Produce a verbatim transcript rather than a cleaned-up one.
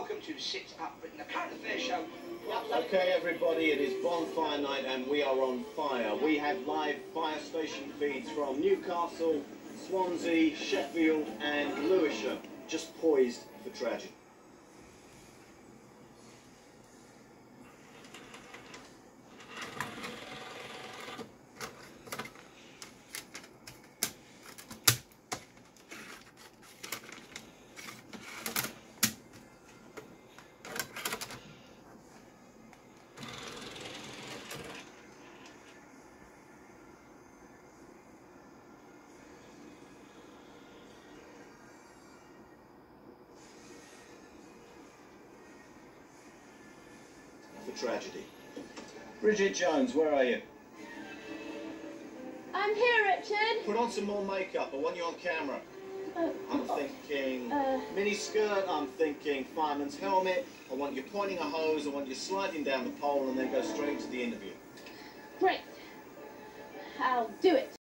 welcome to Sit Up Britain, the current affairs show. Okay, everybody, it is bonfire night and we are on fire. We have live fire station feeds from Newcastle, Swansea, Sheffield and Lewisham, just poised for tragedy. For tragedy. Bridget Jones, where are you? I'm here, Richard. Put on some more makeup. I want you on camera. Uh, I'm thinking uh, mini skirt. I'm thinking fireman's helmet. I want you pointing a hose. I want you sliding down the pole and then go straight to the interview. Great. I'll do it.